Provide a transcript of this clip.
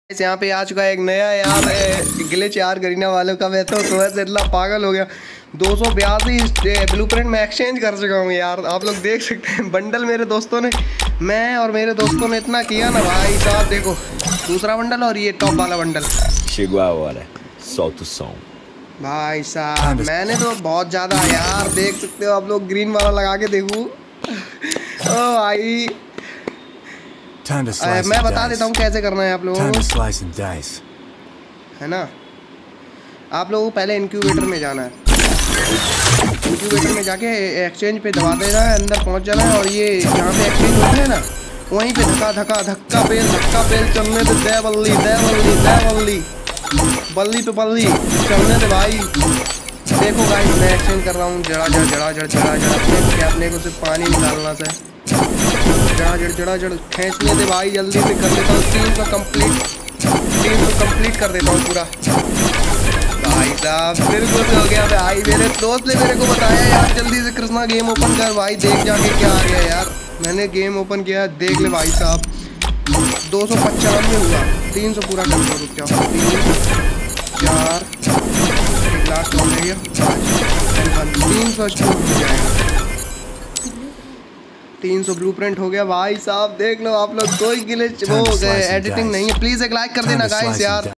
यहाँ पे आ चुका है एक नया यार ग्लिच यार गरीना वालों का। मैं तो सुबह से इतना पागल हो गया। 282 ब्लूप्रिंट में एक्सचेंज कर चुका हूँ यार। आप लोग देख सकते हैं बंडल मेरे दोस्तों ने, मैं और मेरे दोस्तों ने इतना किया ना भाई साहब। देखो दूसरा बंडल और ये टॉप वाला bundle. Chegou a hora, solta o som। भाई साहब मैंने तो बहुत ज़्यादा यार, देख सकते हो आप लोग। ग्रीन वाला लगा के देखूँ ओ भाई। मैं बता देता हूँ कैसे करना है आप लोगों को, है ना। आप लोगों को पहले इंक्यूबेटर में जाना है। इंक्यूबेटर में जाके एक्सचेंज पे दबा देना है, अंदर पहुँच जाना है। और ये जहाँ पे एक्सचेंज होती है ना, वहीं पे धक्का पेल चलने दे। दे बल्ली बल्ली पे बल्ली चलने दे भाई। देखो गाइस मैं एक्सचेंज कर रहा हूँ। जड़ा अपने को सिर्फ पानी निकालना था। जड़ा खींचने दे भाई, जल्दी से कर लेता हूँ। 300 कंप्लीट कर देता हूँ पूरा। भाई साहब बिल्कुल हो गया भाई। मेरे दोस्त ने मेरे को बताया यार जल्दी से कृष्णा गेम ओपन कर भाई। देख जाके क्या आ गया यार। मैंने गेम ओपन किया, देख ले भाई साहब। 295 हुआ, 300 पूरा कर दो। रुक जाओ, 3 4 एक लास्ट हो गया, 300 स्टोर हो जाएगा। 300 ब्लूप्रिंट हो गया भाई साहब। देख लो आप लोग, कोई ग्लिच वो एडिटिंग नहीं है। प्लीज़ एक लाइक कर देना गाइस यार।